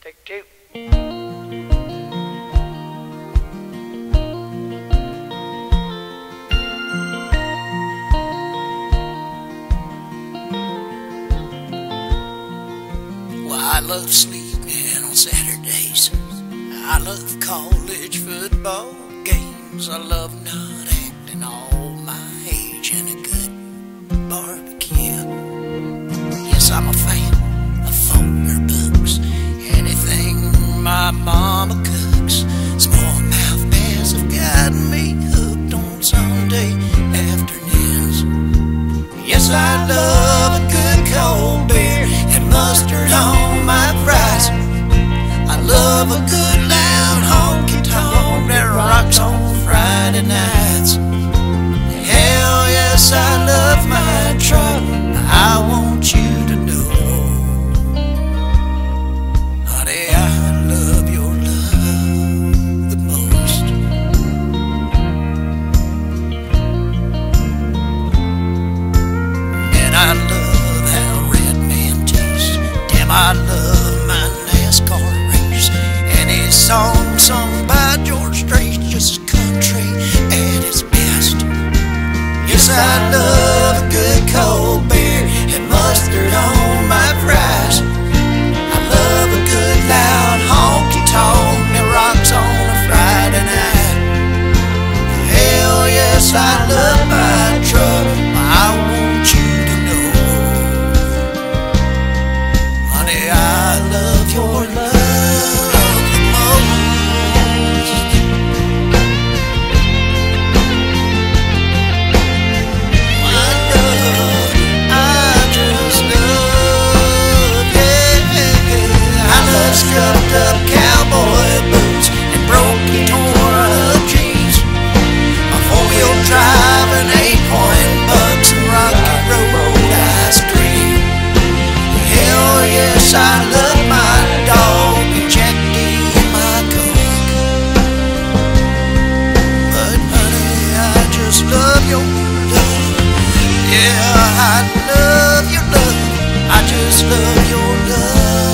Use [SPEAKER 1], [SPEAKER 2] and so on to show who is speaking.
[SPEAKER 1] Take two.
[SPEAKER 2] Well, I love sleeping on Saturdays. I love college football games. I love not acting all my age and a good barbecue. Yes, I'm a fan of folder books, anything my mama cooks. Smallmouth bass have gotten me hooked on Sunday afternoons. Yes, I love a good cold beer and mustard on my fries. I love a good loud honky-tonk that rocks on Friday nights. Hell yes, I love my truck. I want you to know, honey, I love your love the most. And I love how red man tastes. Damn, I love my NASCAR race. Any song sung by George Strait's just country at its best. Yes, I love a good cold beer and mustard on my fries. I love a good loud honky-tonk that rocks on a Friday night. Hell yes, I love my truck. I want you to know, honey, I love your love the most. I love, I just love, yeah. I love scuffed up cowboy boots and broken, torn up jeans, a four-wheel drive and 8-point bucks and rocky road ice cream. Hell yes, I love my dog and Jack D in my coke. But honey, I just love your love. Yeah, I love your love. I just love your love.